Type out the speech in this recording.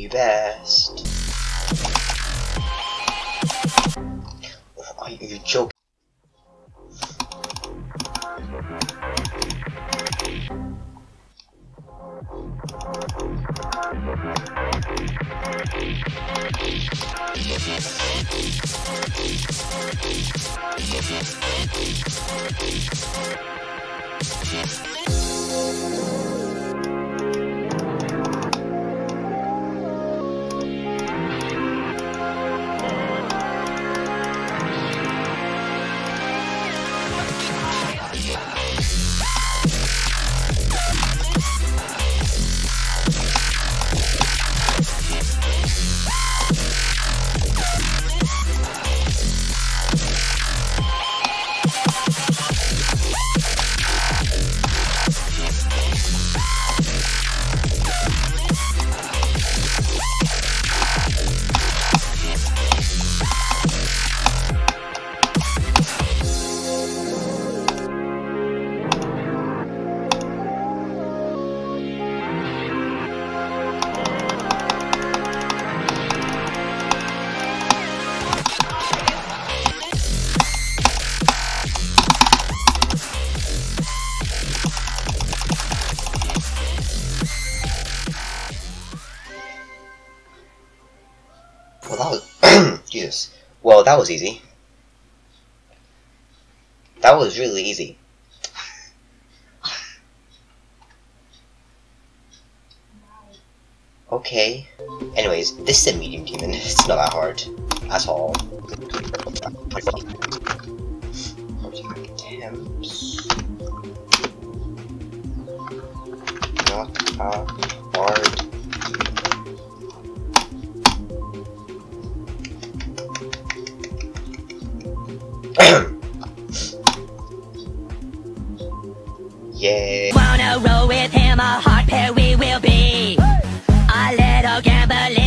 you best. Are you joking? Well, that was Jesus. Well, that was easy. That was really easy. Okay. Anyways, this is a medium demon. It's not that hard at all. Attempts. Not that hard. Yay. Wanna roll with him, a hard pair we will be. A little gambling.